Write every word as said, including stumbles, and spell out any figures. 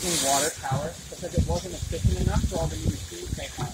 using water power because it wasn't efficient enough for all the new machines they had.